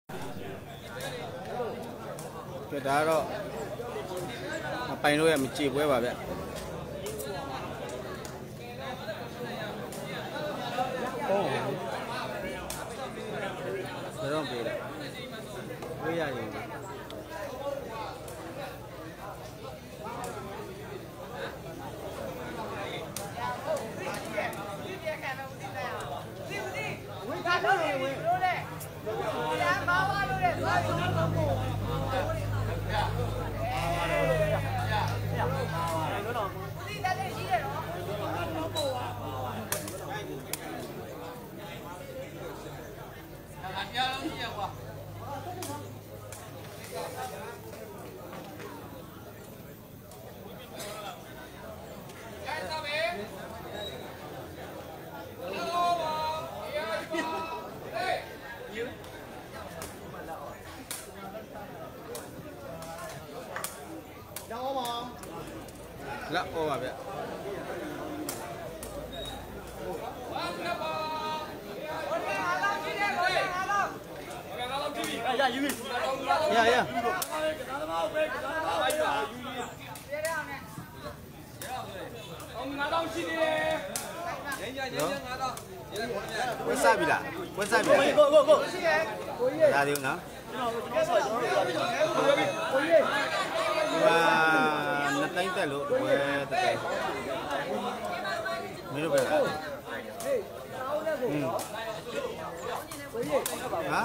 cái đó bay nuôi mình chỉ với bà vậy cái đó gì đấy bây giờ gì lắc ô mà vậy dạ quân sai bị là ra đi nữa và nó đánh tay lụt về tay mấy đứa về hả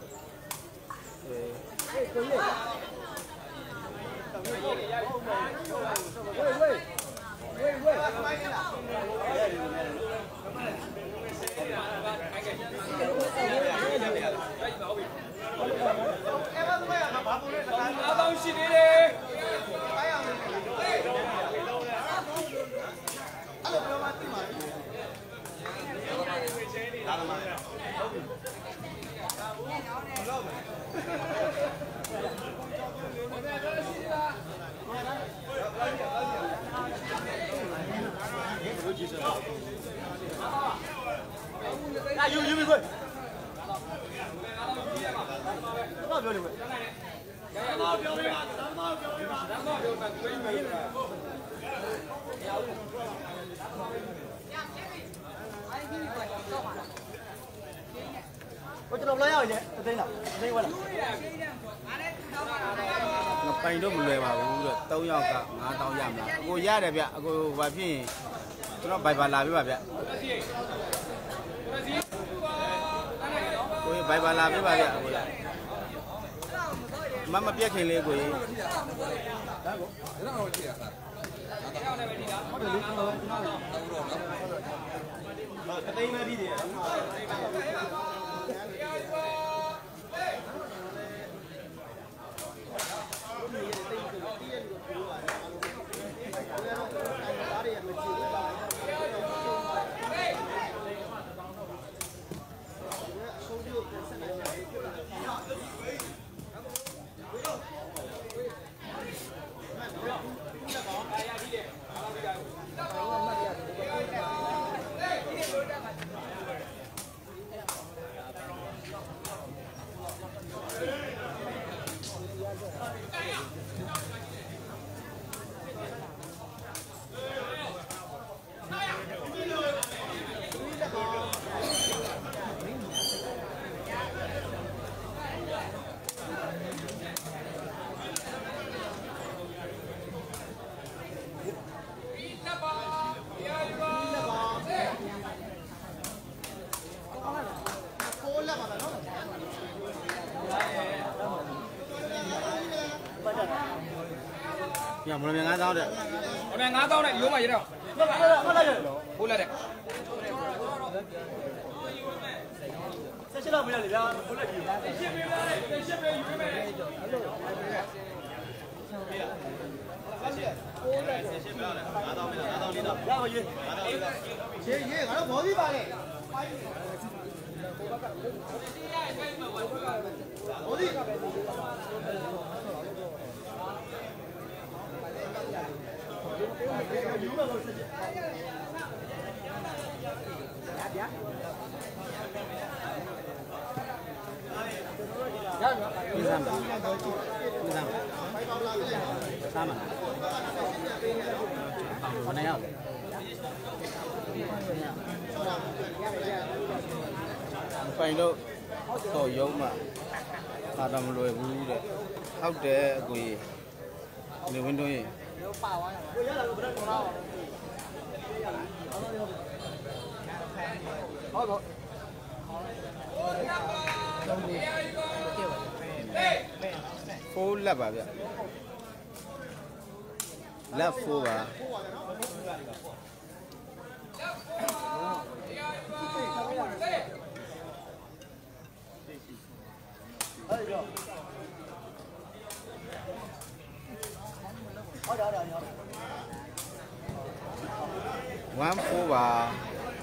bay đó một người mà cũng được tàu nhau cả ngã tàu giảm là cô giá đẹp vậy cô vài phi nó bay bà làm với bà vậy cô bay bà làm với bà vậy mà biết khi lấy cô nhà một lần ngã tao đấy, hôm nay ngã tao này yếu mày gì đâu, cút lại đấy. Sẽ là bây giờ là cút lại gì? 你三吧，你三吧，三吧，好难要的。phải đâu tổ dấu mà làm lùi vui đấy học để quỳ nhiều bên đôi phố là bà vậy là phố bà quán phố bà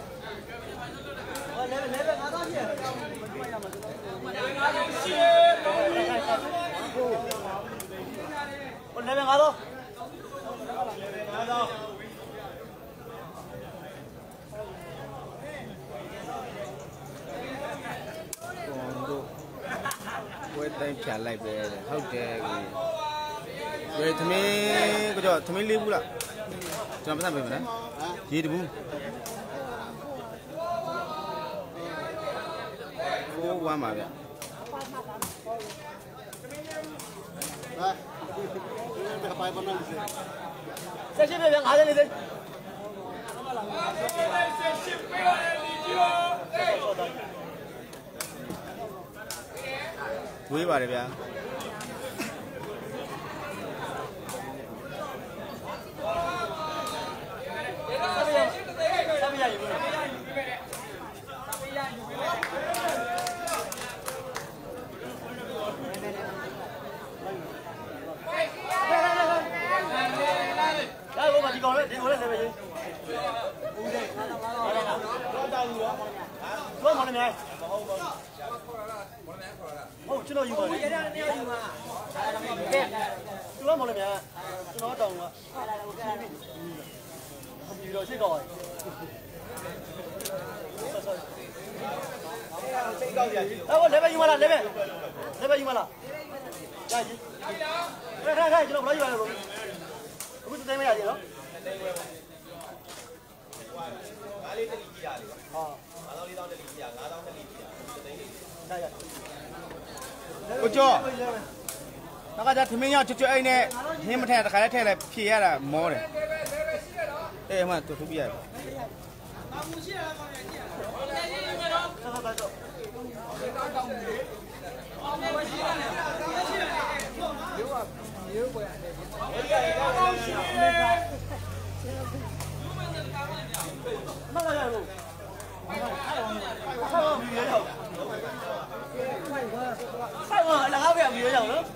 quay tay trả lại về hậu trẻ về thằng mấy cái trò thằng mấy liu là cho nó bắt về đấy gì đi bu phố qua mà vậy sẽ ship về ngã lên đi vui bà đấy vậy đây bố bà đi còn đấy, đi còn đấy về gì? Luôn một này. Ô, chưa đâu gì mà. Luôn một này. Nó đồng à. Không gì rồi chứ rồi. Đâu lấy bao nhiêu mà là lấy về. Lấy bao nhiêu mà là. Đây gì? Đây, chúng nó lấy bao nhiêu. Không biết tên mấy gì đó. cô cho nó có ra thì mấy nhau cho anh nè nhưng mà thẻ là cái thẻ là phía là mò này đây mà tôi không biết sao mà là áo vẹo gì vậy nữa?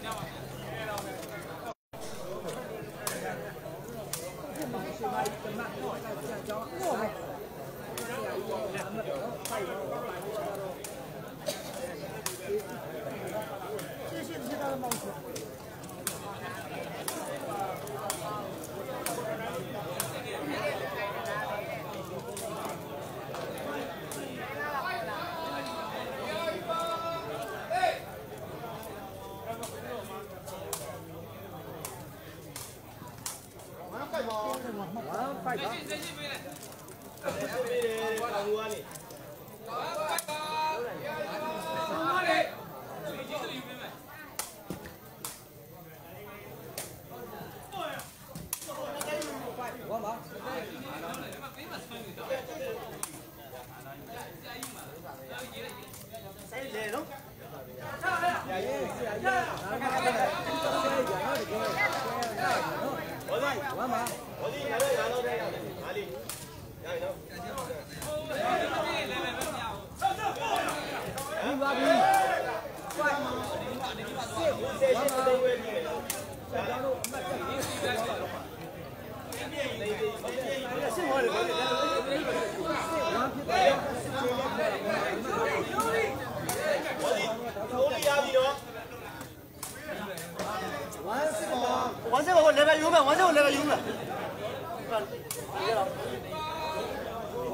完这个我来个油呗，完这个我来个油呗。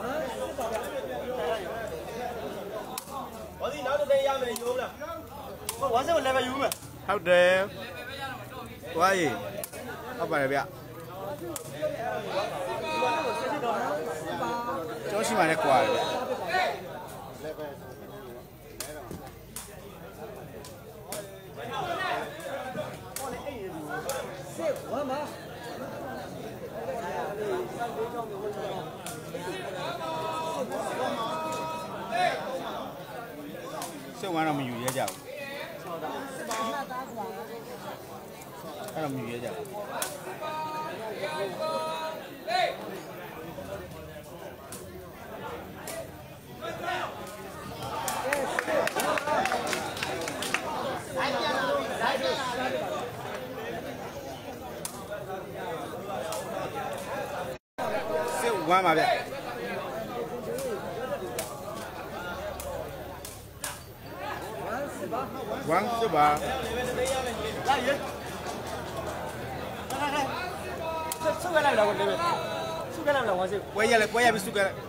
我这拿着这样的油了。 ဝမ်းစကို level ယူမယ်ဟုတ်တယ်ကွာကြီးဟုတ်ပါတယ်ဗျကျောင်းရှိမှလည်းကွာတယ်ဗျစိတ်ဝမ်းတော့မယူရကြဘူးအဲ့တော့မယူရကြဘူးစိတ်ဝမ်းပါဗျဝမ်းစပါ来人，来，出来了，我这边，出来了，我这。 ပွဲရလဲပွဲရပြီစုကလဲ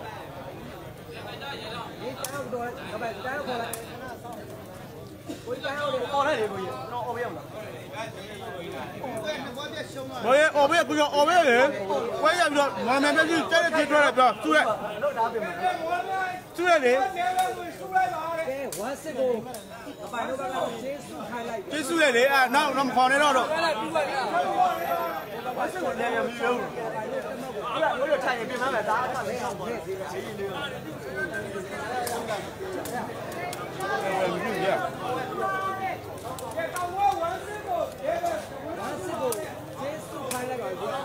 အော်လိုက်လေကိုကြီးတော့အော်မရဘူးလားဘောရအော်ဘေးကူရောအော်ဘေးလေပွဲရပြီးတော့မောင်မယ်ပြည့်တဲ့တဲ့ထွက်လိုက်ပြောစုရက်တော့ဒါပြင်မှာစုရက်လေဝမ်းစစ်ကိုအပိုင်တို့ကကျေးဇူးခိုင်းလိုက်ကျေးစုရက်လေအဲ့နောက်တော့မခေါ်နဲ့တော့ဝမ်းစစ်ကိုလည်းမယူဘူးအဲ့ဒါတို့ထိုင်ရင်ပြင်မှာမယ်ဒါကလည်းဆောက်ပါလေဒီလေးလေးမယူရဝမ်းစစ်ကိုကျေးဇူးခိုင်းလိုက်ပါဘူး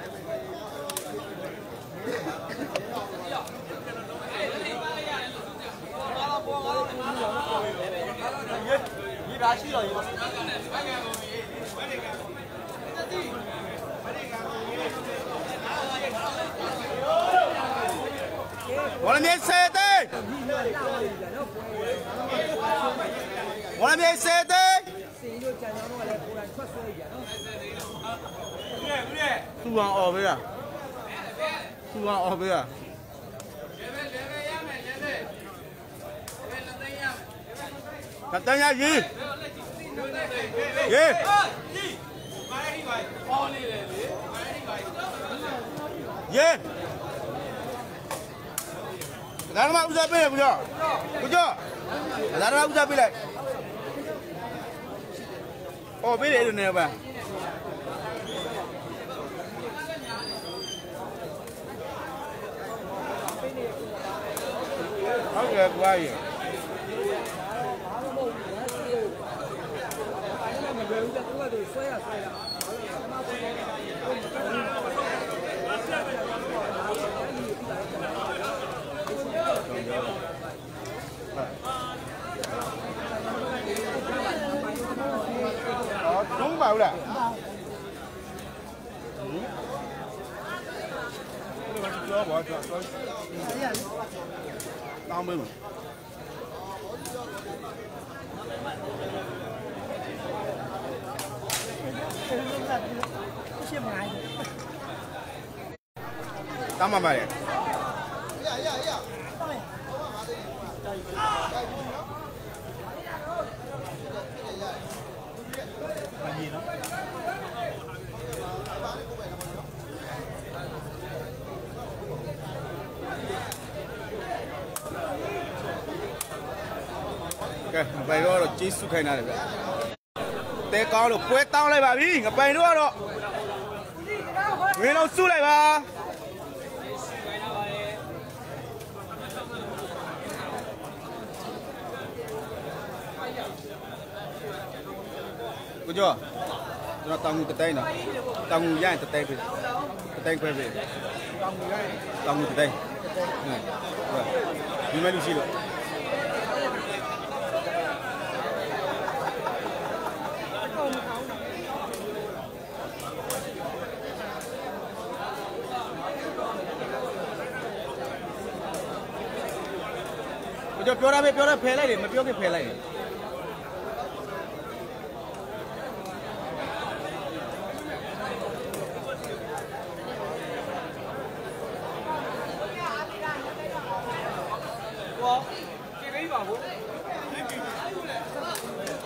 ဒီပါရှိတော့ရေဝလမြေစေတဲ့ဝလမြေစေတဲ့စီတို့ကြံကြောင်းတော့လည်းကိုယ်တိုင်ထွက်ဆွဲကြနော်သူအောင်အော်ဘေးอ่ะသူအောင်အော်ဘေးอ่ะကတန်းရရေးရေးရေးဒါမှမဦးစားပေးရဘူးကြောကိုကြောဒါမှဦးစားပေးလိုက်အော်ပေးတယ်လို့နေပါဟုတ်ကဲ့ကွာရေđúng vào là tao mới mà tao mà mày vậy đó là chỉ số khai này đấy, té cao được quét tao lại bà đi, gặp vậy nữa đó, người nào số lại bà, có chưa, nó tăng một tay nào, tăng một dây tay quay về, tăng một tay, này, đi mấy đi xí rồi. Choပြောတာဖယ်လိုက်တယ်မပြောခင်ဖယ်လိုက်တယ်ဟောကြည့်ပေးပါဘူး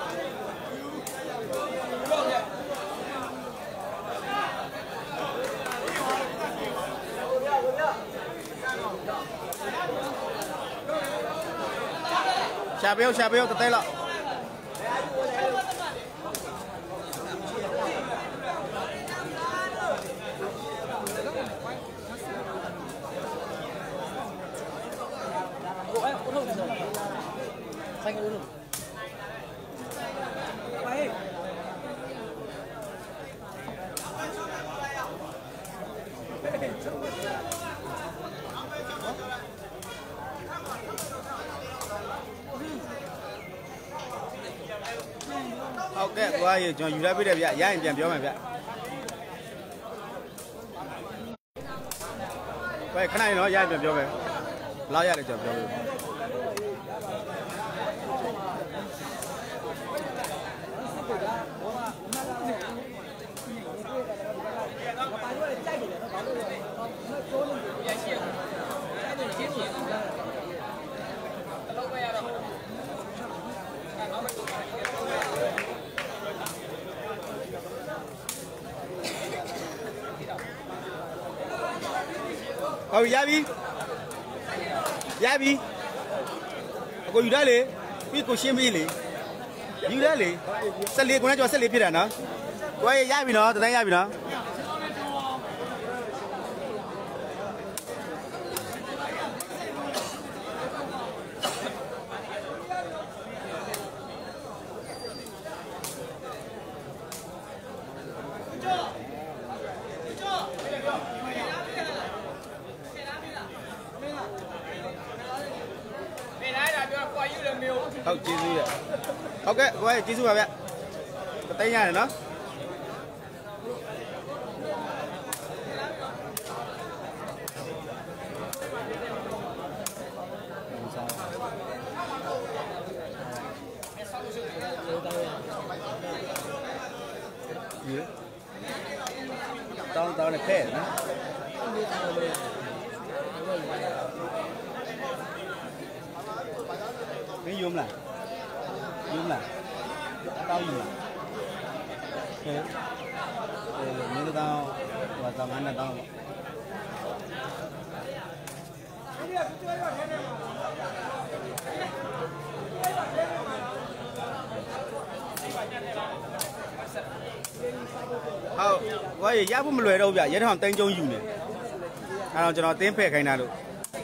ရှာပေးတသေးလောက်ဆိုင်ကလေးလို့ไปဟုတ်ကဲ့ကိုကြီးကျွန်တော်ယူလိုက်ပြတယ်ဗျရရင်ပြန်ပြောမယ်ဗျဘယ်ခဏနော်ရရင်ပြန်ပြောမယ်ဘယ်လောက်ရတယ်ကျွန်တော်ပြောလို့ဟုတ်ရပြီအကိုယူရလေပြီးကိုရှင်းပြီးလေယူရလေ14ခုနဲ့ကျော်14ဖြစ်တာနော်ကိုရပြီနော်တန်းရပြီနော်ဟုတ်ကျေးဇူးရဟုတ်ကဲ့ကိုယ်ကျေးဇူးပါဗျတသိန်းရတယ်နော်တောင်းနဲ့ဖဲ့နော်မင်းယူမလားတောင်းယူလားမင်းတောင်းဟိုတောင်းနဲ့တောင်းဟုတ်ဝါရဖို့မလွယ်တော့ဗျရဲထောင်တင်းကျုံယူနေအဲ့တော့ကျွန်တော်တင်းဖဲ့ခိုင်းတာလို့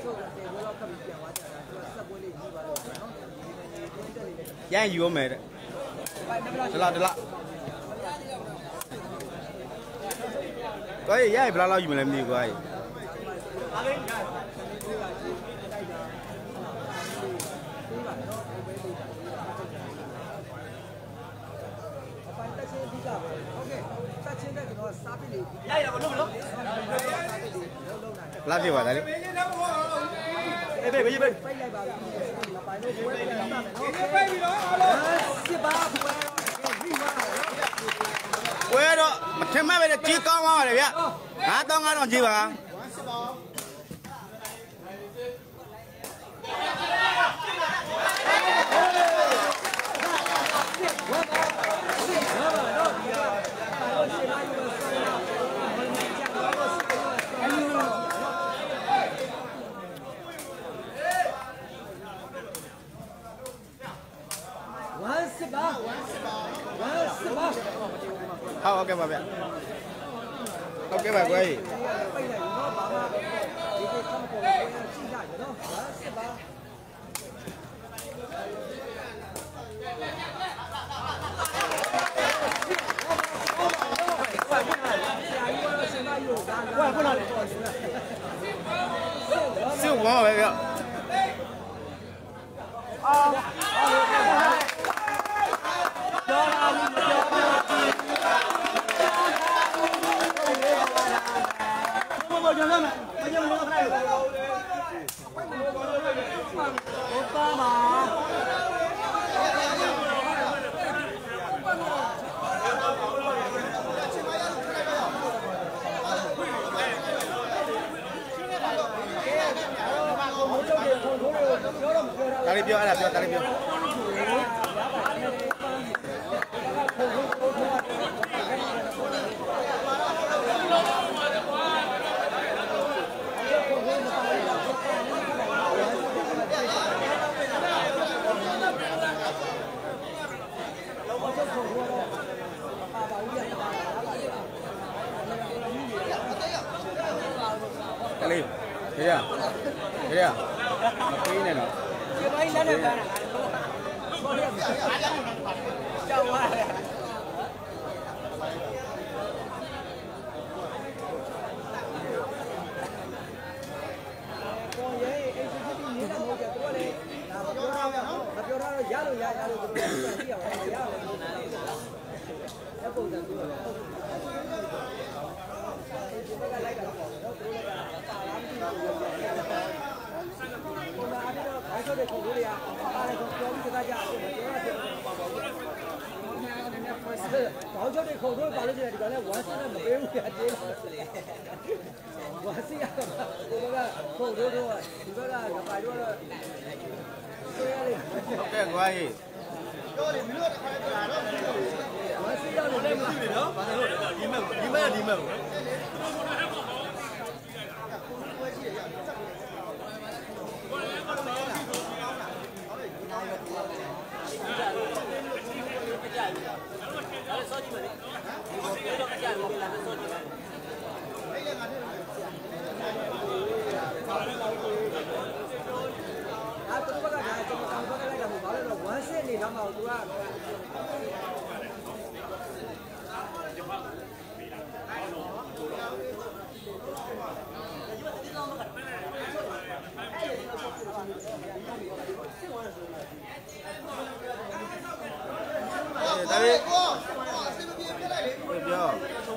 ရရင်ယူရမယ်တဲ့ဒလာကိုရရင်ဘယ်လောက်ယူမလဲမသိဘူးကိုရလာပြပါလားလေအေးဘေးပိတ်လိုက်ပါပိုင်လို့ပွဲပြန်လာမယ်နော်ပိတ်ပြီနော်အားလုံးစစ်ပါပွဲတော့မထင်မှပဲကြီးကောင်းသွားပါတယ်ဗျ9000ကြီးပါဟုတ်ကဲ့ပါဗျဟုတ်ကဲ့ပါကွယ်စစ်ဝါပဲဗျ大力标，大力标。 Kaya. Kaya. Mapin na no. Cái máy lớn hơn bạn. Chào quá. Con vậy em sẽ đi nhìn là một cái này. Là biểu ra giá rồi giá rồi cái này giá rồi giá rồi. Nó cũng được. Bảo cho đi khẩu thôi, bảo lên thì gọi là quá xin là một cái gì vậy? Quá xin à? Cô bác khẩu thôi thôi, thì bác là gặp phải luôn rồi. Ok, qua gì? Quá xin đâu được đây mà. Đi mà. Tôi bác là trong một tháng bác là một bảo là quá xin thì nó màu tôi à. David. Yo.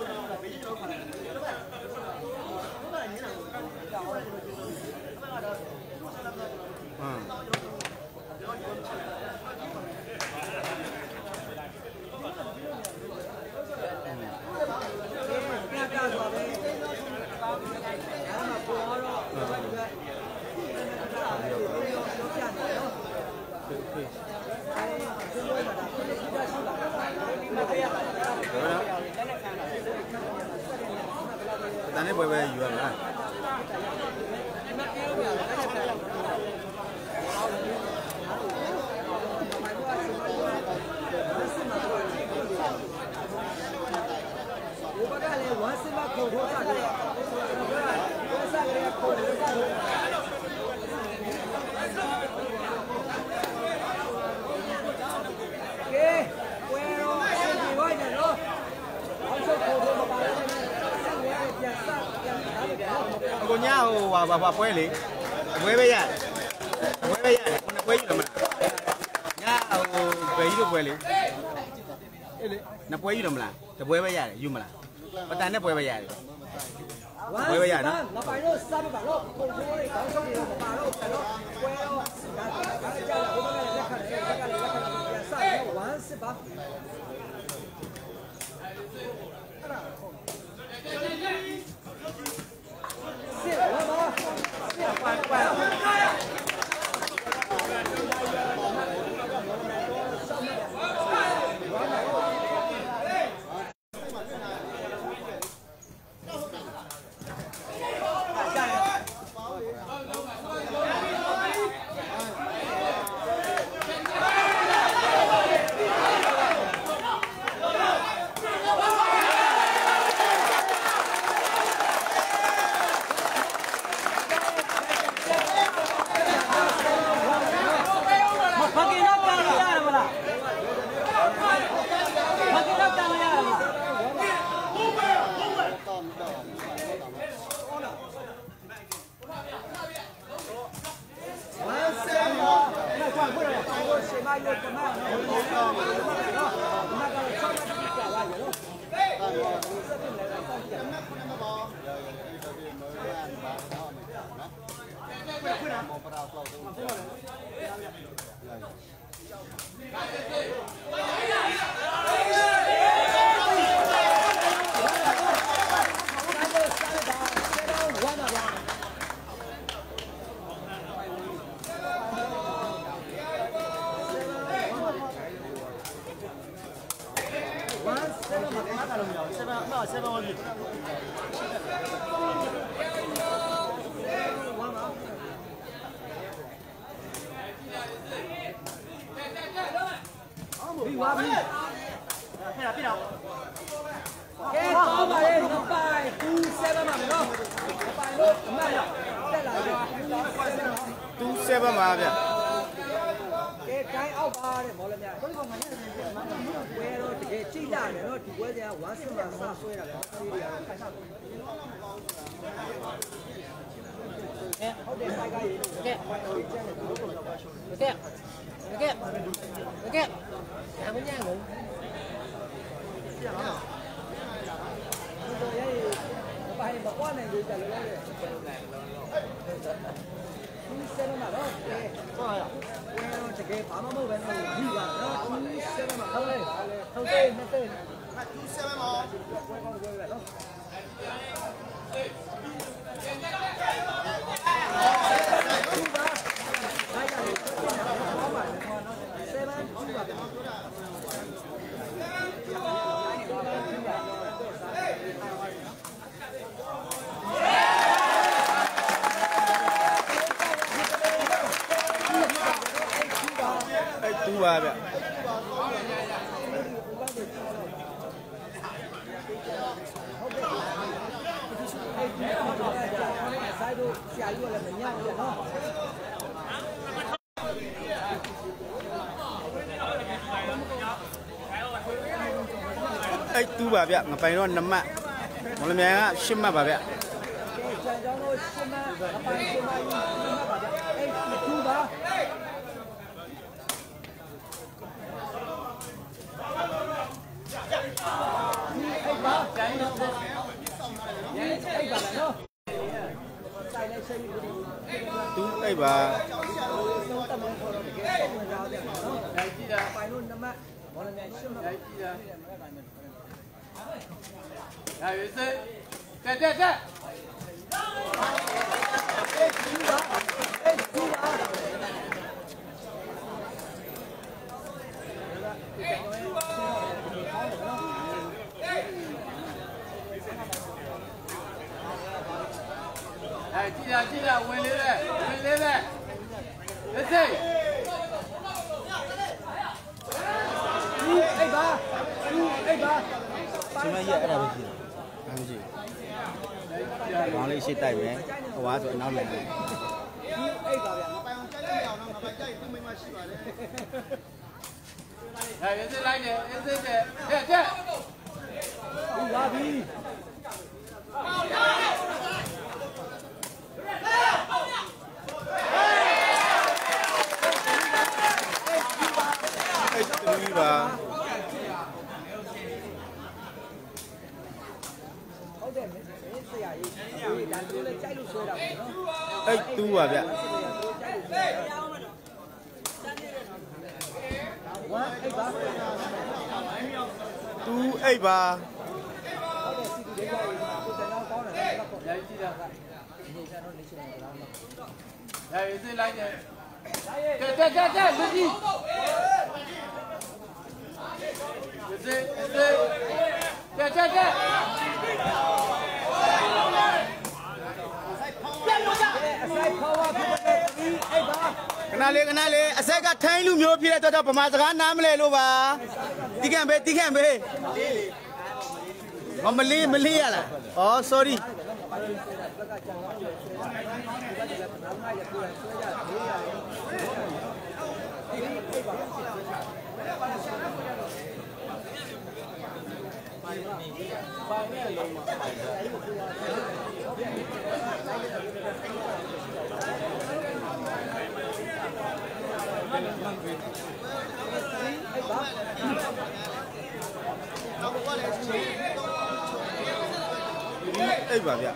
Tane boy boy you are. Cô nhau vào quay liền quay bây giờ con quay gì mà nha quay gì quay liền nó quay gì mà cái quay bây giờ gì mà bắt tay nó quay bây giờ quay bây giờ nó nó phải nó sao mà nó không có đi có xong thì mà nó phải nó quay nó cái cha là cái này sai nó hoàn sẽ ba 7ပါဗျကဲတိုင်းအောက်ပါတဲ့မော်လမြိုင်ဘယ်တော့တကယ်ကြိတ်လာတယ်နော်ဒီပွဲစဉ်က1ဆစ်မှာစဆွဲတာကောင်းသေးတယ်ခိုင်စားဟုတ်တယ်ဖိုက်ကရေကဲဖိုက်ကိုကျန်တယ်ဘုလို့တော့ပါရှုံးကဲအမညာလုံးပြန်လာတော့ရေဘာလဲမကွာနိုင်ဘူးကြလို့ရတယ်7မှာတော့ကဲဟုတ်ရဝင်တော့တကယ်ဘာမှမဟုတ်ပဲနော်ဒီပါနော်7မှာဟုတ်လေဟုတ်တယ်20 7မှာပွဲကောင်းပွဲပဲနော်တူပါဗျဆိုင်တို့ဆရာကြီးကလည်းမညံ့ဘူးနော်အဲ့တူပါဗျငပိုင်တော့2မှတ်မော်လမြိုင်က10မှတ်ပါဗျကဲကျန်ကြောင်းတို့10မှတ်အပိုင်း10မှတ်ကြီး10မှတ်ပါဗျအဲ့တူပါတူအဲ့ပါဆုံးတမန်ခေါ်တော့တကယ်ဆုံးဝင်ကြတယ်နော်ဒါကြည့်တာပိုင်လို့နမဘောလုံးမြန်ရှင်းမှာဒါကြည့်တာဒါရွေးစတက်အဲ့ဒီပါကြည့်တာဝင်လေးပဲလက်စိတ်အိတ်ပါဒီမှာရအဲ့ဒါပဲရှိတယ်ဘာမှမရှိဘူးဘောင်းလေးရှေ့တိုက်မယ်ဟိုပါဆိုနောက်လိုက်မယ်အိတ်ပါဗျာပိုင်အောင်ကြိုက်ရအောင်တော့ငါပိုင်ကြိုက်သူ့မိမရှိပါလေဒါရွေးစလိုက်တယ်အစ်စစ်တယ်တက်လာပြီအဲ့တူပါဟုတ်တယ်မင်းဆရာကြီးဒီဒါကျိုးလဲကြိုက်လို့ဆွဲတာပေါ့နော်အဲ့တူပါဗျဝမ်းအိတ်ပါတူအိတ်ပါဟုတ်တယ်စီတီလေးကြီးကိုတန်းတော့ကောင်းတယ်တော့ပေါ့ရိုက်ကြည့်တာဒီကျတော့နေချင်တယ်လားဒါရွေးစလိုက်တယ်တက်လူကြီးတက်အစိုက်ခေါ်ပါဖြစ်တဲ့ဒီအိတ်ပါခဏလေးအဆက်ကထိုင်းလူမျိုးဖြစ်တဲ့အတွက်ဗမာစကားနားမလဲလို့ပါတီးခံပဲမလေးရလားဩ sorry အဲ့ပါဗျ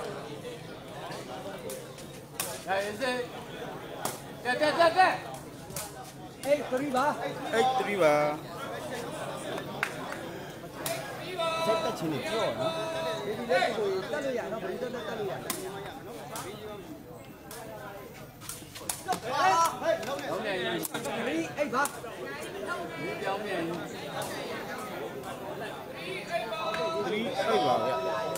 ဒါရွေးစတက်အဲ့3ပါအဲ့3ပါစက်တက်ချင်းနေကြောနော်ဒီလေးကိုတက်လို့ရနော်ဘယ်တော့တက်လို့ရလုံးနေရင်ဒီအိတ်ပါဒီပြောင်းနေရင် 3အဲ့ပါဗျ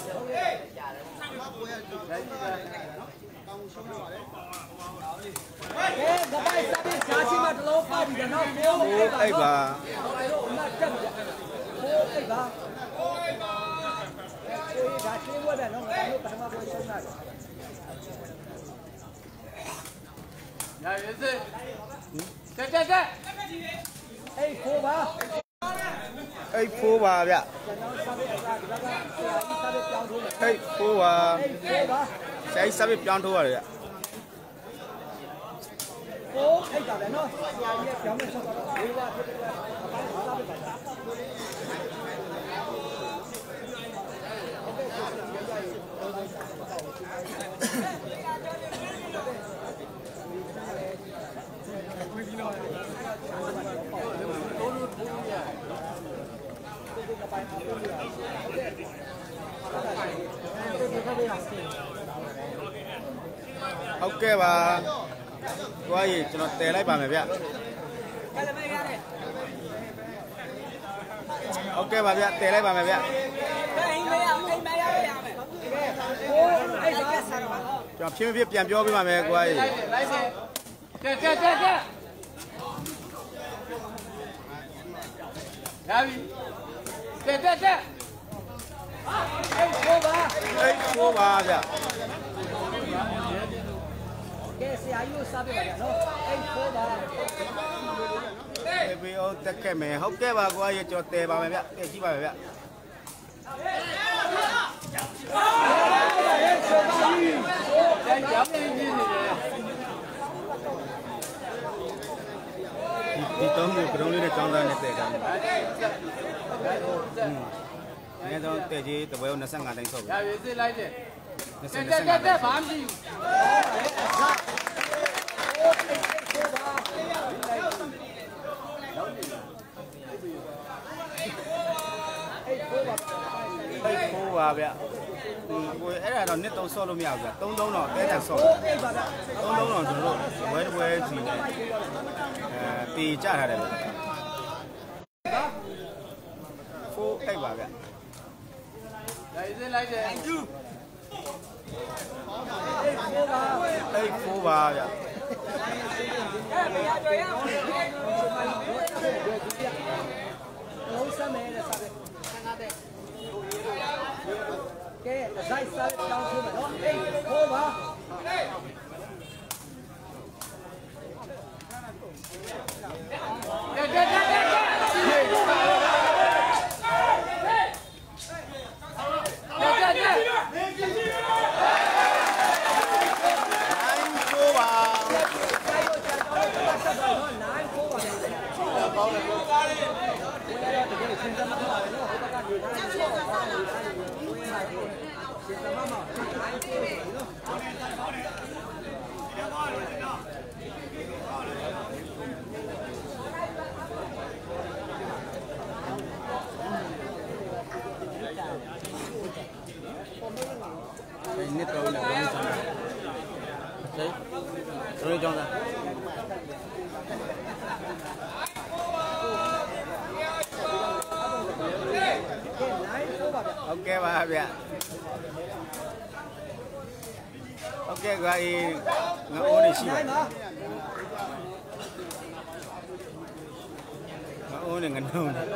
ကဲဘာပဲစားပြီးရှားချင်မှတလုံးပါပြီနော်မျိုးအိတ်ပါအဲ့တော့အမတက်ပြီအိတ်ပါကိုကြီးဒါချင်းဝတ်တယ်နော်ငါတို့ပထမပွဲဆုံးတာရာရစ်စစ်တက်အေး4ပါအိတ်4ပါဗျအိတ်4ပါဆရာကြီးစာပေပြောင်းထိုးရတယ်ဗျအိတ်တာပဲနော်ဆရာကြီးပြောင်းနေချက်တော့၄ပါဖြစ်တယ်အပိုင်းစားပေးပါဟုတ်ကဲ့ပါသွားရင်ကျွန်တော်တည်လိုက်ပါမယ်ဗျဟုတ်ကဲ့ပါဗျတည်လိုက်ပါမယ်ဗျကျွန်တော်ဖြည်းဖြည်းပြန်ပြောပေးပါမယ်ကွာကြီးလိုက်စင်တက်ရာပြီတက်အေး4ပါအိတ်4ပါဗျကဲဆရာကြီးကိုစားပြပါဗျာနော်အေး4ပါဘေးအောင်တက်ခဲ့မယ်ဟုတ်ကဲ့ပါကွာကြီးကျွန်တော်တည်ပါမယ်ဗျတည်ကြည့်ပါမယ်ဗျဒီတုံးကိုကရုံးလေးနဲ့ចောင်းသားနဲ့တည်တာငယ်တော့တည်ကြီးတပွဲကို25တိုင်းဆော့ပြီရာပြီစစ်လိုက်တယ်တက်ဘာမှမရှိဘူးပါဗျကိုအဲ့ဒါတော့နှစ်သုံးဆော့လို့မရဘူးဗျ33တော့တဲတန်ဆော့33တော့ကျွန်တော်တို့ဝဲပွဲစီနဲ့တီကြထားတယ်ဗျ4အိတ်ပါဗျဒါစစ်လိုက်တယ်အိတ်4ပါဗျလုံးစမ်းမယ်တဲ့စားပဲကဲဇိုက်စားတောင်းထိုးမယ်နော်အေး4ပါနှစ်တော့လည်းဘယ်လိုဆောင်လဲတို့ကြောင်းသားဟုတ်ကဲ့ပါဗျဟုတ်ကဲ့ကွာအေးငါအိုးနေရှိပါငါအိုးနေငါနှုံးနေ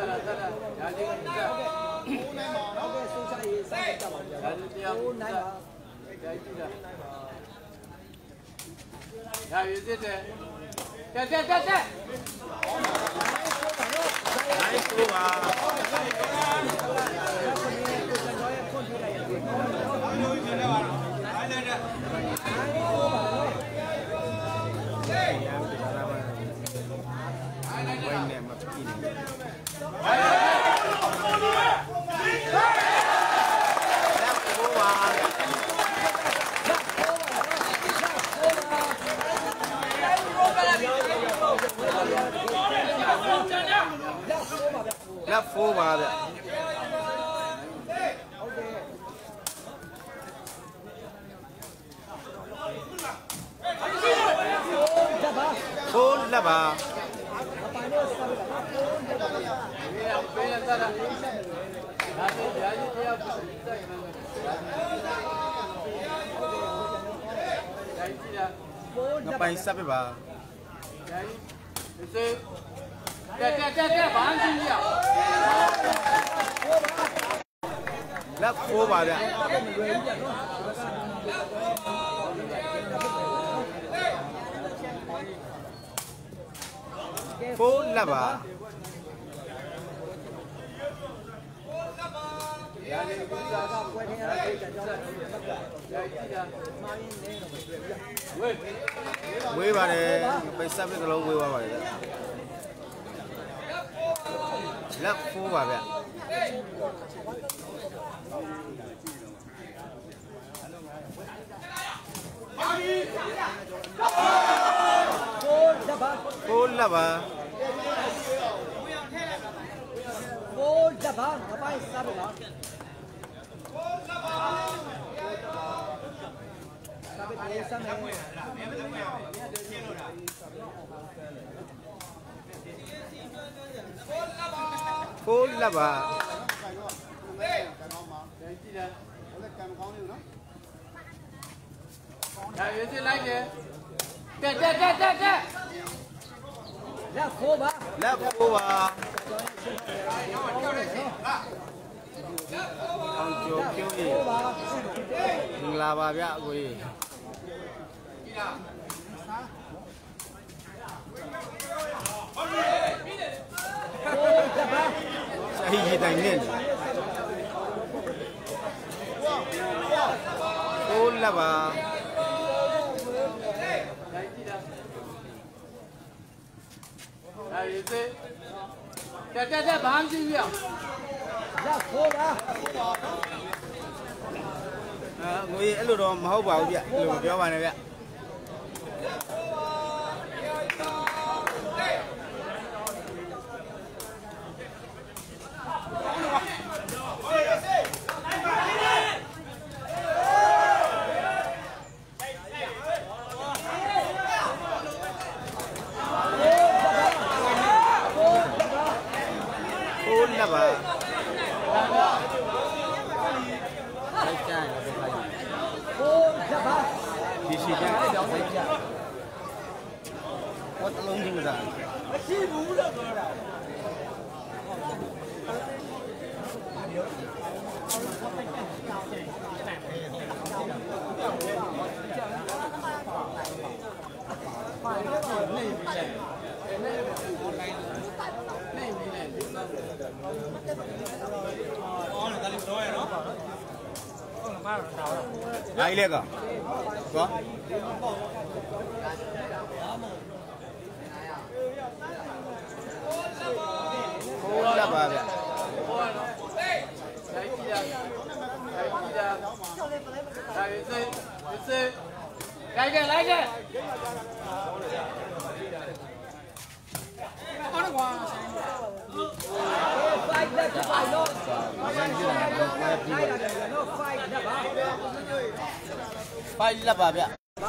ရာပြီစစ်တယ်တက်နိုင်ဆိုပါလက်4ပါဗျ4လက်ပါပေးရတာဒါဆိုရာကြီးတရားပြည့်စိုက်နေတယ်ငါပိုင်ဆက်ပြပါရာကြီးစစ်တက်ဘာမှမရှိရလက်4ပါဗျဖိုးလက်ပါရာနေကူစားကပွဲထင်းရတဲ့ကြောင့်ရာကြီးတာမာရင်းနေတော့ဝေးဝေးပါတယ်ပိတ်ဆက်ပြီးကလုံးဝေးသွားပါတယ်လက်ဖိုးပါဗျ ဖိုးလက်ပါ Cô đập hả? Nó bay sao được hả? Sao bị thế sao này? ဖိုးလက်ပါရာရွေးစစ်လိုက်တယ်တက် Là khô ba. လက်ဖိုးပါအောင်ကျော်ကျိုးကြီး Khô ba. မင်္ဂလာပါဗျအကိုကြီး Khô đập hả? စာဟီကြီးတိုင်နေဖိုးလက်ပါရာရွေးစစ်တက်ဘာမှမရှိဘူးရ Là khô ba. ငွေအဲ့လိုတော့မဟုတ်ပါဘူးဗျအဲ့လိုပြောပါနဲ့ဗျ ဖိုးလက်ပါလိုက်ကြရင်တော့ခိုင်း Khô đập hả? ဒီရှိကြလိုက်ကြဟောတလုံးကြီးမသားမရှိဘူးလို့ပြောတာ Ai lên cả? Có. Cô là bà vậy. Lấy kìa. Phải đập phải nó. Nó phải đập hả? Phải là bà vậy.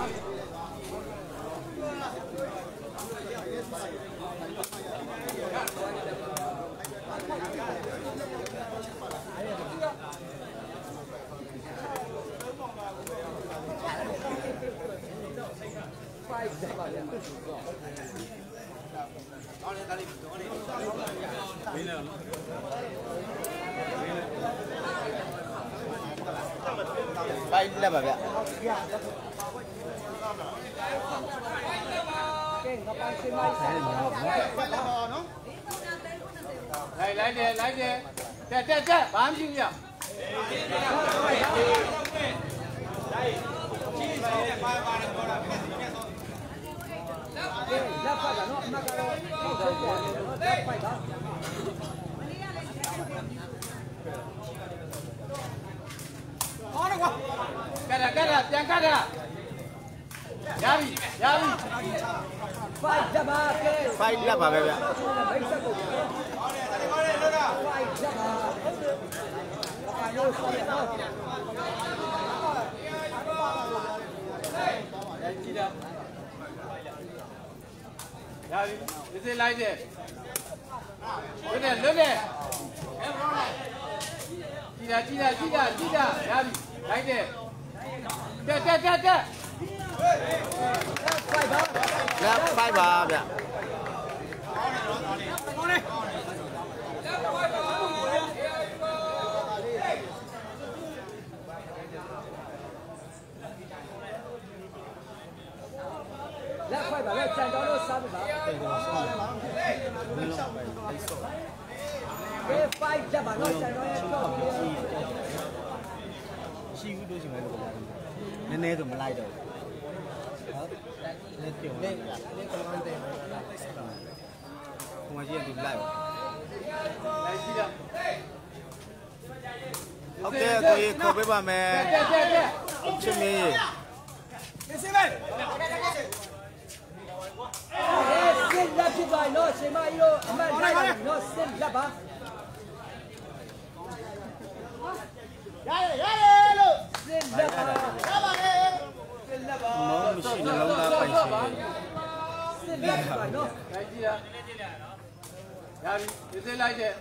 Phải là bà vậy. Lấy kìa. Chạy. Bám chim nhỉ? Cắt ra. Giá đi. Phải đập hả? Phải là bà vậy. Phải đập hả? Phải nô sao vậy đâu? Giá đi. Đi lấy đi. Lướt đi. Chi ra. Giá đi. Lấy đi. Chạy. Phải ba. Là phải bà vậy. Là phải ba. Là chạy đó nó sao vậy ba? ကဲ5ချက်ပါနော်ကျွန်တော်ရဲ့တော့ရှိဘူးလို့ရှိမှလို့နည်းနည်းဆိုမလိုက်တော့ဘူးဟုတ်လက်ပြုံလေးကောင်းတယ်ဟိုမှာရှိရင်ဒီလိုက်လိုက်ရှိတာဟုတ်ကဲ့ကိုကြီးခေါ်ပေးပါမယ်ချစ်မီစစ်လက်ဖြစ်ပါနော်ရှင်မကြီးတို့အမှန်တိုင်းပါနော်စစ်လက်ပါရတယ်လို့စစ်လက်ပါရပါတယ်စစ်လက်ပါမရှိနှလုံးသားပိုင်ရှင်စစ်လက်ပါနော်လိုက်ကြည့်ရပြီစစ်လိုက်တဲ့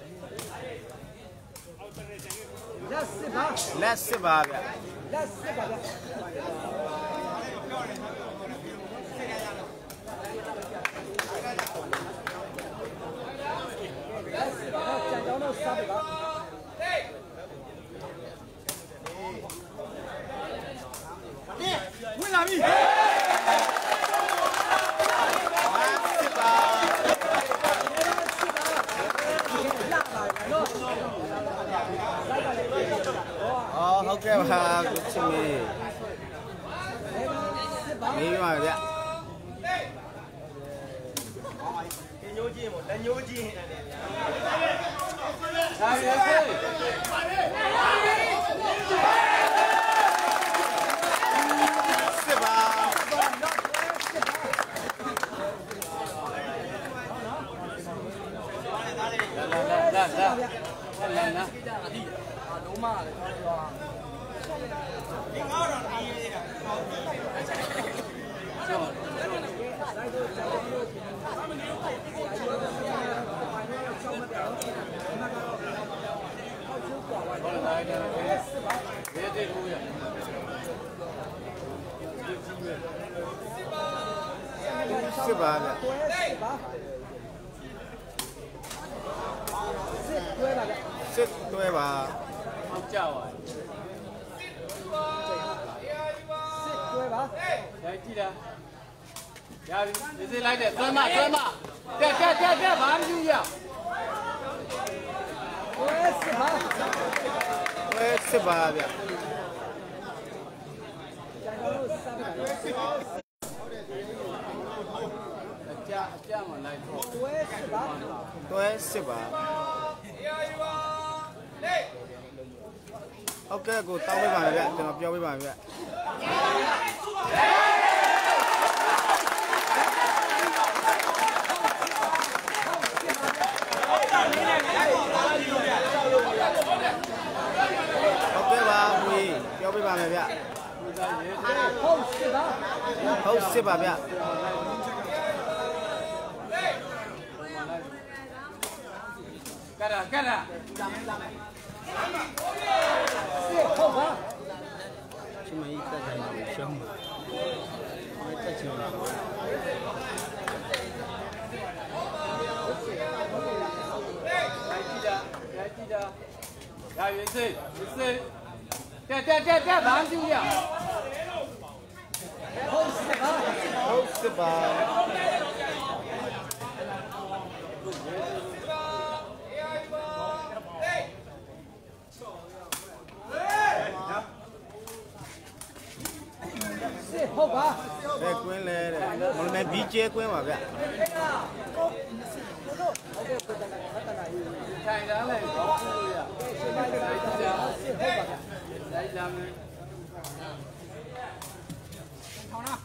လက်စစ်ပါဗျလက်စစ်ပါဗျလက်စစ်ပါကျန်တော့စားပါဝင်လာပြီဟုတ်ကဲ့ပါကိုချစ်မီမေးပါဗျညိုးချင်းပေါ့လက်ညိုးချင်းဒါရယ်စစ်ပါလာလုံးမလည်းဒီငါတော့အေးနေတာစစ်ပါဗျစစ်တွဲပါဟုတ်ကြပါစစ်တွဲပါရိုက်ကြည့်တာရပြီစစ်လိုက်တဲ့တွဲမတက်ဘာမှမယူရတွဲစစ်ပါဗျအကြမလိုက်တော့တွဲစစ်ပါဟုတ်ကဲ့ကိုတောင်းပေးပါမယ်ဗျကျွန်တော်ပြောပေးပါမယ်ဗျဟုတ်ကဲ့ပါဝေးပြောပေးပါမယ်ဗျဟုတ်စစ်ပါဗျကရဟုတ်ပါချမကြီးတက်တိုင်းကိုရှောင်းပါမတက်ချင်ဘူးရိုက်ကြည့်တာရရစစ်တက်ဘာမှမရဟုတ်စစ်ပါဟုတ်ပါတဲ့ကွင်းလဲတဲ့မလို့နဲ့ဘီကျဲကွင်းပါဗျထိုင်လာလိုက်တော့လို့ရရှင်မလေးဟုတ်ပါဗျလိုက်လာမယ်ထောင်းနာ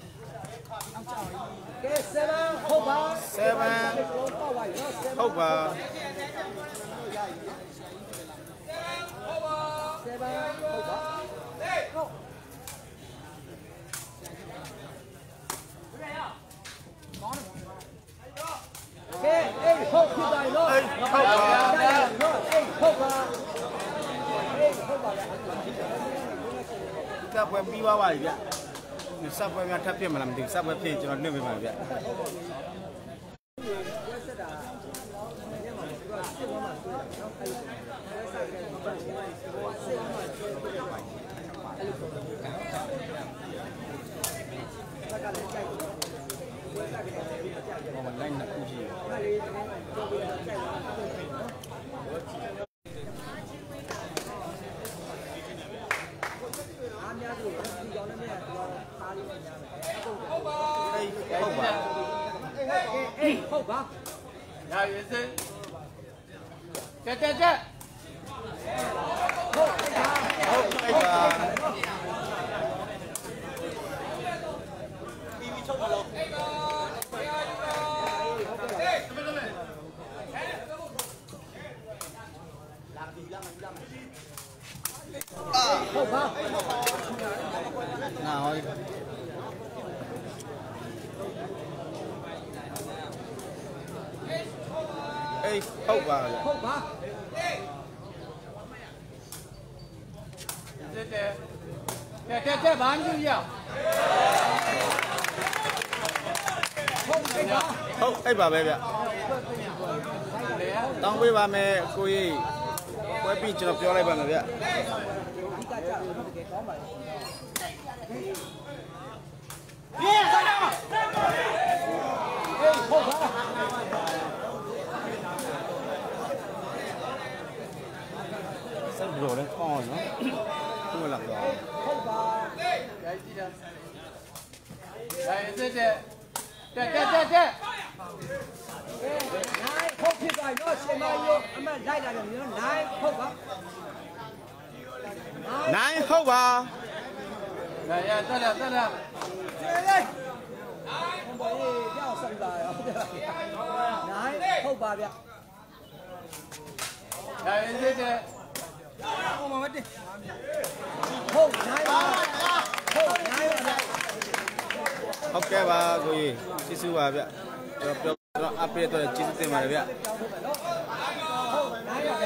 ကဲ7ဟုတ်ပါ7ဟုတ်ပါဟုတ်ဖြစ်ပါလို့ဟုတ်ပါဟုတ်ပါကပ်ပွဲပြီးပါပါပြီဗျစပ်ပွဲများထပ်ဖြစ်မလားမသိဘူးစပ်ပွဲဖြစ်ကျွန်တော်နှုတ်ပေးပါဗျဝဟောမလိုက်နှစ်ခုရှိတယ်အားများလို့ဒီကောင်လည်းမရတော့သားလေးများတယ်ဟုတ်ပါအေးဟုတ်ပါရရစတက်ဟုတ်ပါပြီးပြီးချုပ်ပါလို့ဟုတ်ပါနာဟောအေးဟုတ်ပါဗျာဟုတ်ပါတက်ဘာမှမရဟုတ်ကဲ့ပါဟုတ်အဲ့ပါပဲဗျတောင်းပေးပါမယ်ကိုကြီးပွဲပြီးကျွန်တော်ပြောလိုက်ပါမယ်ဗျဒီကကြတော့တကယ်ကောင်းပါလေ ဟုတ်ပါစက်ဘロလည်းကောင်းနော်သူ့လာတော့ဟုတ်ပါရကြည့်တာရရစတက်နိုင်ဟုတ်ဖြစ်ပါတော့ရှင်မရောအမလိုက်လာတယ်မျိုးနိုင်ဟုတ်ပါနိုင်ဟုတ်ပါရတက်လာကျေးလေးဘုံပေါ်ရေးကြောက်ဆက်လာရောနိုင်ဟုတ်ပါဗျရရစတက်ဟုတ်ပါမတင်ဟုတ်နိုင်ပါဟုတ်နိုင်ပါဟုတ်ကဲ့ပါကိုကြီးကျေးဇူးပါဗျကျွန်တော်ပြောတော့ update တော့ကျေးဇူးတင်ပါတယ်ဗျဟုတ်နိုင်ပါဗျ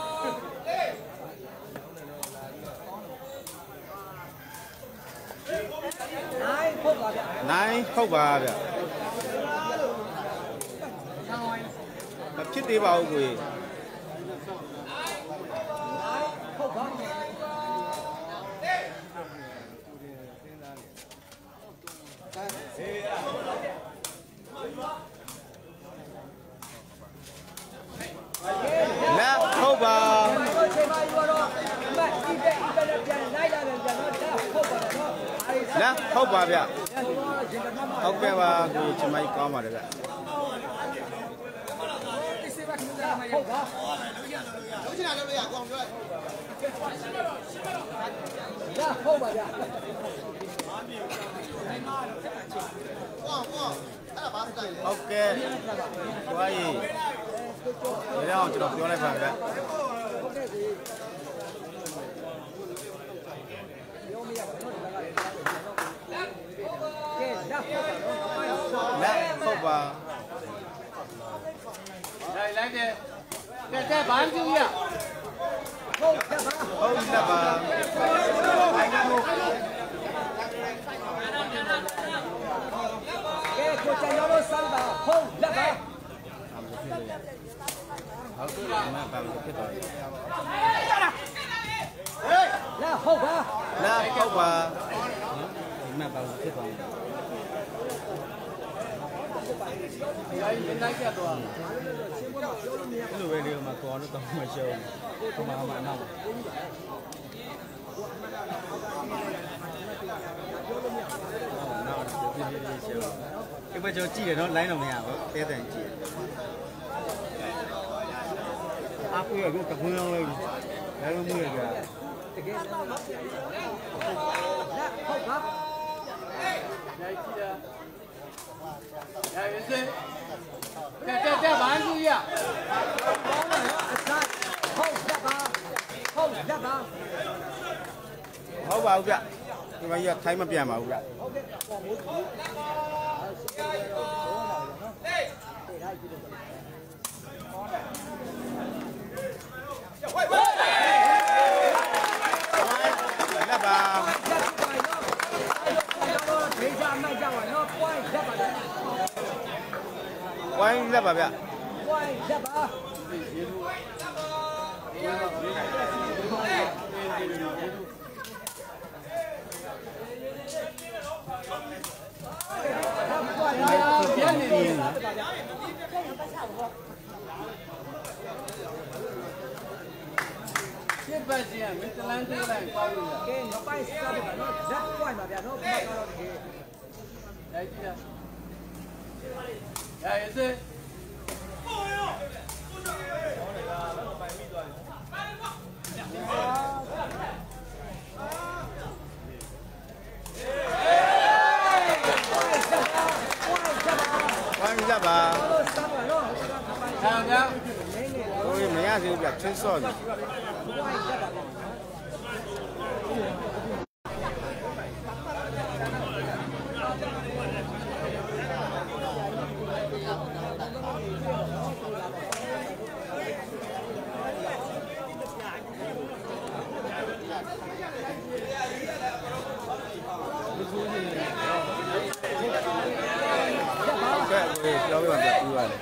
နိုင်ဟုတ်ပါဗျနိုင်ဟုတ်ပါဗျမဖြစ်သေးပါဘူးကိုကြီးဟုတ်ပါလက်ဟုတ်ပါတို့ချိန်မှယူတော့အမဒီပဲနဲ့ပြန်လိုက်လာတယ်ပြန်တော့ဟုတ်ပါတော့အဲဒီလက်ဟုတ်ပါဗျရင်ကမှဟုတ်ကဲ့ပါကိုကြီးချမိုက်ကောင်းပါတယ်ဗျဟုတ်ပါလုံးချင်တာလုပ်လို့ရအကောင်ပြောလိုက်ရဟုတ်ပါဗျာဟုတ်ကဲ့ကိုကြီးဒီတော့ကျွန်တော်ပြောလိုက်ပါဗျဟုတ်ကဲ့စီရောမရပါတော့ဒါကလည်းကဲလက်ဟုတ်ပါတော့လက်ဟုတ်ပါလိုက်တယ်တက်ဘာမှမရဟုတ်ကဲ့ပါဟုတ်လက်ပါကဲကိုချင်ရောစမ်းပါဟုတ်လက်ပါဟုတ်ကဲ့မပါဘူးဖြစ်သွားပြီလက်ဟုတ်ပါလက်ဟုတ်ပါဒီမှာပါဘူးဖြစ်သွားပြီလိုက်တော့အဲ့လိုပဲလေးမှာကောင်းတော့မရှုံးဘူးဘာမှမနောက်နောက်ပြည့်ပြည့်ရှုံးဒီဘက်ကျွန်တော်ကြည့်တယ်နော် line တော့မရဘူးတဲတဲ့ကြည့်အားကိုရတော့တခွန်းအောင်လိုက်ပြီဒါမှမဟုတ်ကြတကယ်လက်ဟုတ်ပါရကြည့်တာရရစတက်ဘာမှမရအစားဟုတ်လက်ပါဟုတ်လက်ပါဟုတ်ပါဘူးဗျဒီမှာကြီးထိုင်းမပြန်ပါဘူးဗျဟုတ်ကဲ့ပေါ်မိုးကြီးတေးလိုက်ကြည့်လို့လက်ပါဒေးချာမိုက်ကြပါနော် point လက်ပါလေဝိုင်းလက်ပါဗျ point လက်ပါ这半天没得烂这个烂包的。 给你摆啥的吧？那人怪嘛，别那不搞了的。 来这个，来也是。 关一下吧。 看看。 我也没样子，比较清爽的。对，标准比较低了。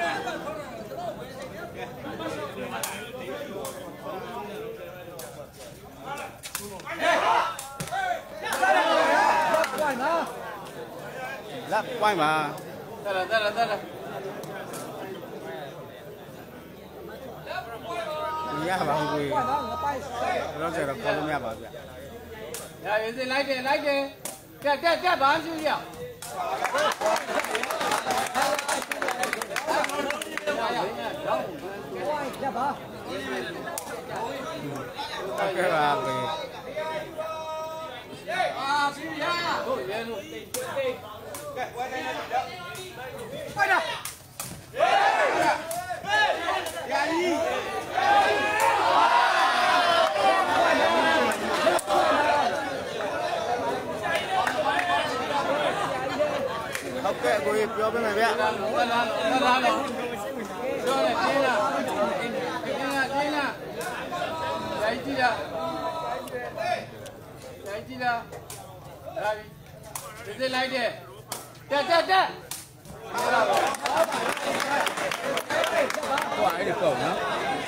来，怪嘛？ 再来。 你呀，吧，会。我这个搞什么呀，吧？ 来，也是来点，这帮就行。 对吧？对。 啊，去呀！快点！ OK， 各位标准那边。 来，来点，对。 快点够呢。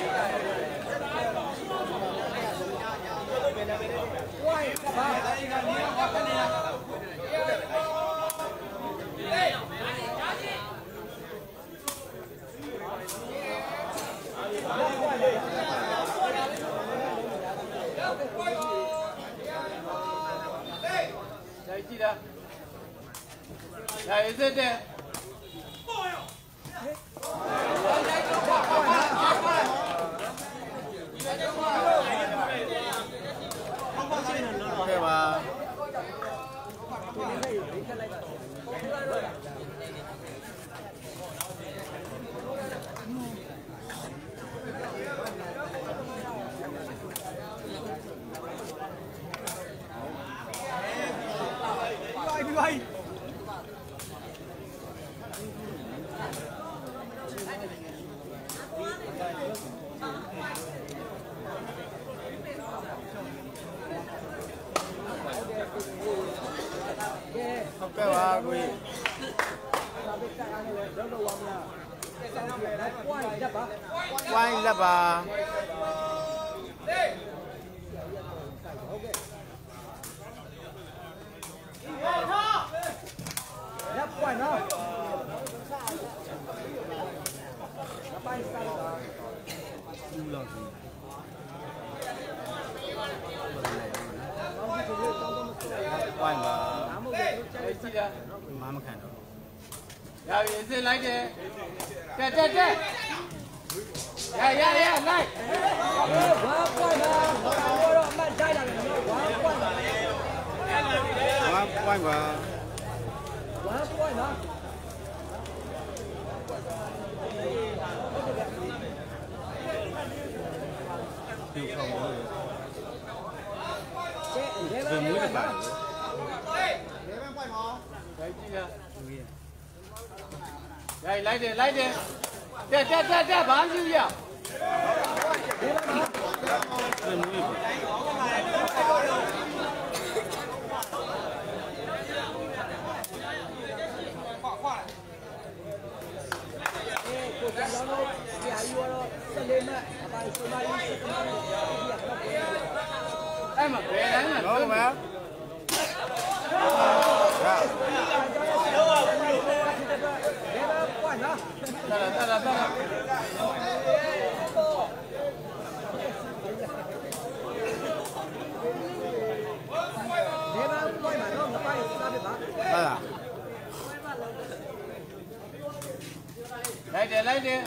来，记得，来，对。 对吧？OK 吧，各位。关一下吧。关吧。 记得。 妈妈看到。 然后也是来点，对。来。 关吧。Về mũi được bạn. Đây, lấy đi. Để, bán nhiêu vậy? Về mũi được bạn. Em mà về đấy mà. Đó mà. 怪呢？ 到了。来点。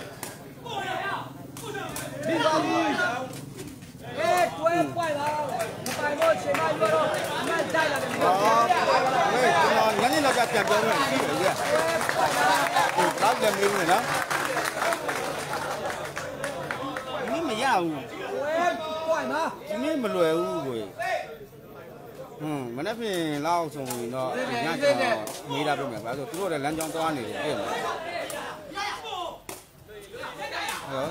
你搞的。哎，对，怪了，你摆我去哪一个了？蛮在那边。 哦，那你那个变标准是不是？哪个没有呢？你没养过？ 怪吗？ 你没乱过？မနေ့ပြင်လောက်ဆုံးရင်တော့ညကျတော့မေးတာပြင်မယ်ဘာလို့သူတို့လည်းလမ်းကြောင်းသွားနေတယ်ပြင်မယ်ဟယ်လို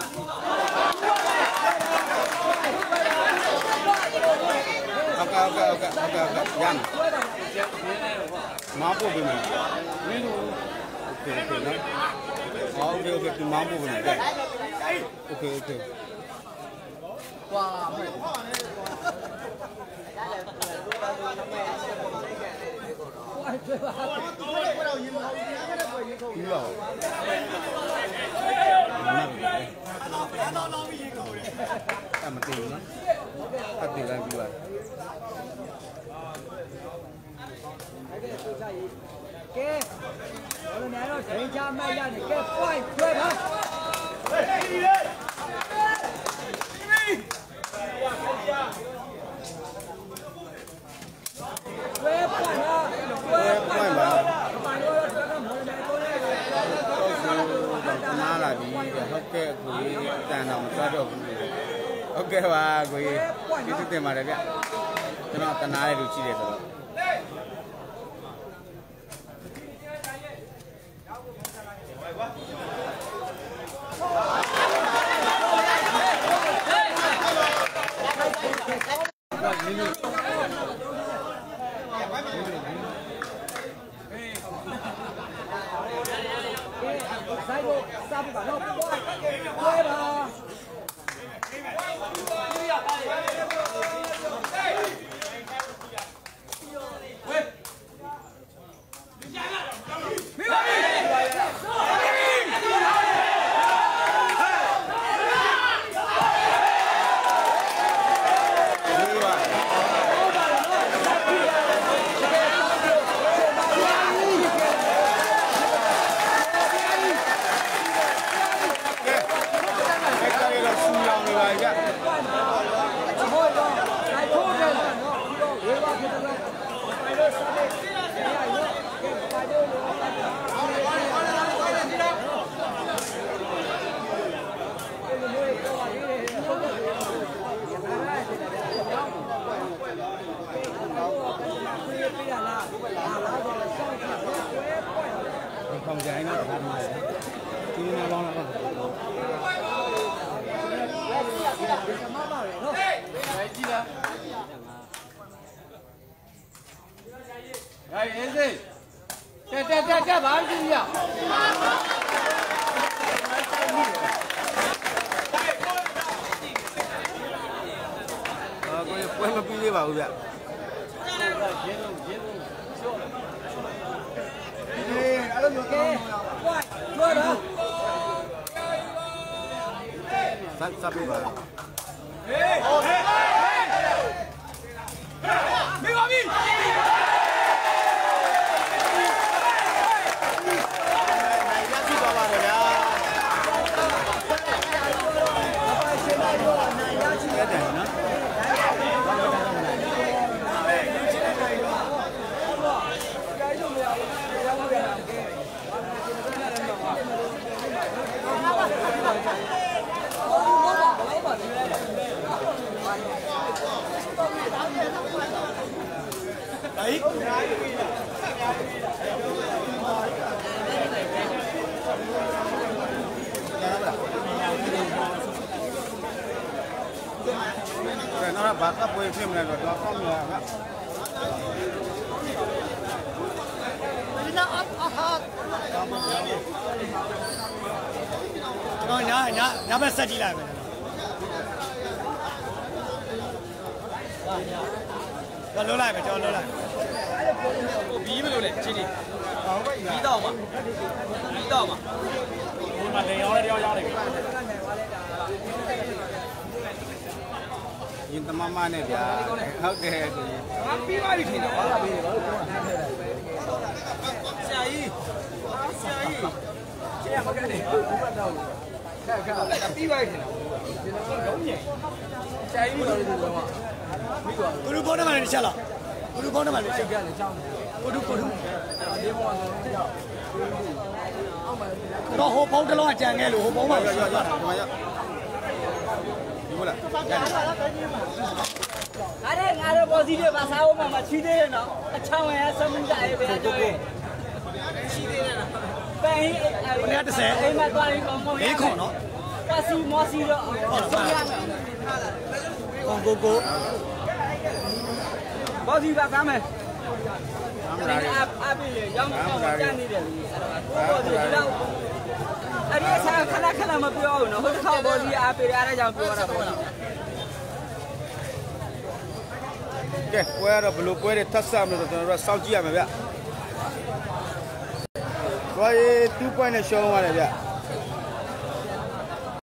ဟုတ်ကဲ့ရမ်းမောင်းပို့ပြင်မယ်မင်းတို့โอเคနော်โอเคဒီမောင်းပို့ပြင်မယ်โอเค哇对吧？ ပြီးတော့မတည်ဘူးနော်အတည်လိုက်ပြီးပါကဲ我们来到陈家卖呀，你给快对吧？ နားလာပြီဟုတ်ကဲ့ကိုကြီးတန်တော်မသွားတော့ဘူးဟုတ်ကဲ့ပါကိုကြီးကျေးဇူးတင်ပါတယ်ဗျကျွန်တော်တနာရလူရှိတယ်ဆိုတော့三把肉，对吧？không chạy nó làm này chứ nó lo lắm đây em gì cha bán gì nhỉ quên mà đi vào vậy sắp đi vào đấy nó là bác các quê phim này rồi nó không là rồi nhá bây giờ đi lại rồi lôi lại phải cho lôi lại bí mới lôi lại chi đi ပြီးတော့မှာဒီမှာလေရောင်းတယ်ရင်သမမနဲ့ဗျာဟုတ်တယ်ကိုကြီးငါပြီးပါပြီထင်တယ်ဆရာကြီးကျေမကနေပြီးပါပြီထင်တယ်လုံးညင်ဆရာကြီးလို့လုံးဝဘလူဘောနဲ့မှလည်းချက်လားဘလူဘောနဲ့မှလည်းချက် ကိုတို့တော့ဟိုဘုံတစ်လုံးအကြံခဲ့လို့ဟိုဘုံမှာရောက်ဒီမှာရောက်ဒီမလားငါတို့ပေါ်စီတွေပါစားဖို့မှချီးသေးတယ်နော်အချောင်းရဆမှုကြရဲ့ပဲတော့ချီးသေးတယ်နော်ပန်းအိမ်မှာသွားရင်ကောင်းကောင်းရဘေးခွန်နော်ပါစီမောစီတော့ဆုံးရမယ်ကိုပေါ်စီပါစားမယ်အားပေးလေရောင်းတော့ကြမ်းနေတယ်လေအဲ့တော့ကိုပေါ်စီတော့အဲ့ဒီအစားခဏမပြောဘူးနော်ဟိုတစ်ခါပေါ်စီအားပေးရတဲ့ကြောင့်ပြောတာပေါ့နော်ကဲပွဲရတော့ဘလို့ပွဲတွေထပ်ဆမလို့ကျွန်တော်တို့စောင့်ကြည့်ရမယ်ဗျ။သွားရေး2 point နဲ့ရှုံးသွားတယ်ဗျ။